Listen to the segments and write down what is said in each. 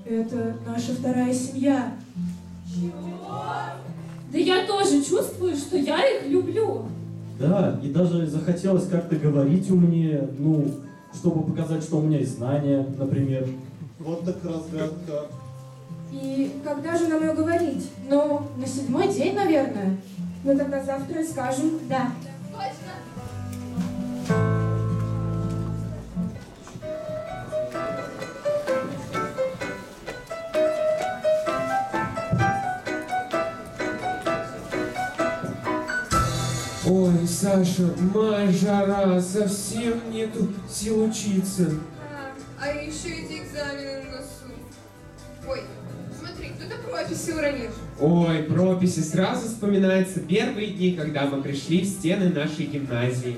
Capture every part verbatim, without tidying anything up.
это наша вторая семья. Чего? Да я тоже чувствую, что я их люблю. Да, и даже захотелось как-то говорить умнее, ну, чтобы показать, что у меня есть знания, например. Вот так разгадка. И когда же нам ее говорить? Ну, на седьмой день, наверное. Ну тогда завтра и скажем «да». Точно. Ой, Саша, май, жара, совсем нету сил учиться. А, а еще эти экзамены на носу. Ой, смотри, кто-то прописи уронил. Ой, прописи, сразу вспоминаются первые дни, когда мы пришли в стены нашей гимназии.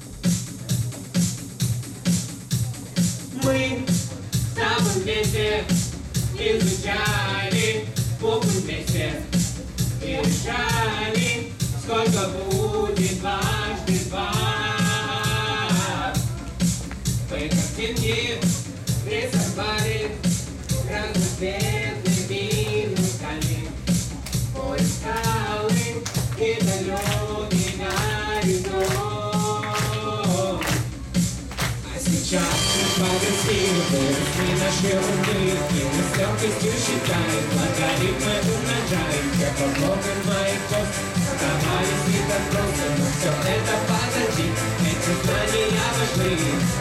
Мы с тобой вместе изучали буквы вместе и решали, сколько будет дважды два. Мы картинки рисовали разноцветными руками. Ой, скалы и далекий горизонт. А сейчас мы погасили, выросли наши умы, и мы с легкостью считаем, логарифмы умножаем, как по блокам маяков. Оставались не так просто, но все это позади, эти знания важны.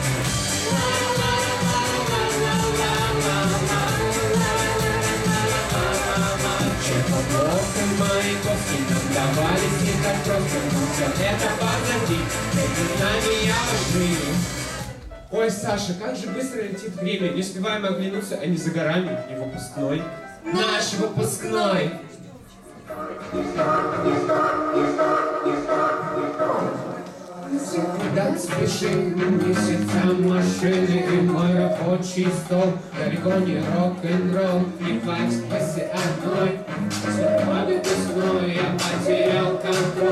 Чем по блокам маяков, и нам давались не так просто, но все это позади, эти знания важны. Ой, Саша, как же быстро летит время, не успеваем оглянуться, а не за горами, и выпускной. Наш выпускной! Куда спешим, месяца машины и мой рабочий стол. Далеко не рок-н-ролл, не в экспрессе одной. Все выпускной, я потерял контроль.